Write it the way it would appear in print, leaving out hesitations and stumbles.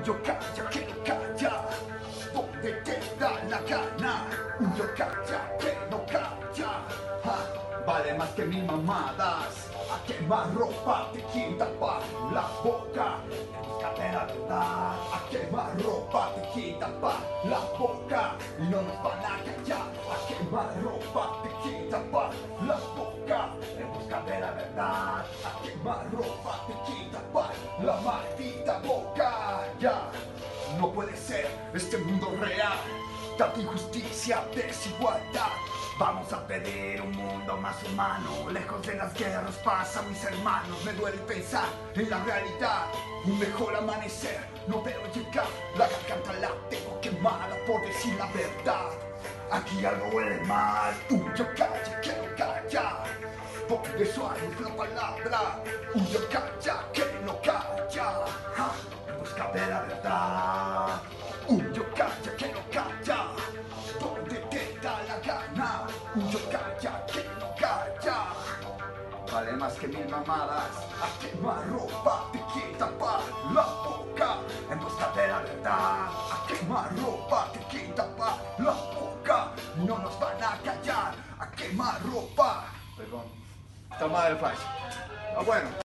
yo calla que no calla, donde te da la gana. Yo calla que no calla, vale más que mil mamadas. A quemar ropa te quita pa' la boca, en busca de la verdad. A quemar ropa te quita pa' la boca y no nos van a callar. A quemar ropa te quita pa' la boca, en busca de la verdad. A quemar ropa te quita pa' la maldita boca. Ya, no puede ser este mundo real, tanta injusticia, desigualdad. Vamos a pedir un mundo más humano, lejos de las guerras, paz a mis hermanos. Me duele pensar en la realidad, un mejor amanecer no veo llegar. La garganta la tengo quemada por decir la verdad. Aquí algo huele mal, yo calla que no calla, por eso hay la palabra. Yo calla que no calla, en busca de la verdad. Yo calla que no calla, donde te da la gana. Yo calla que no calla, vale más que mil mamadas. A quemar ropa te quita pa' la boca, en busca de la verdad. A quemar ropa te quita pa' la boca, no nos van a callar. A quemar ropa. Perdón, está mal el flash. Bueno.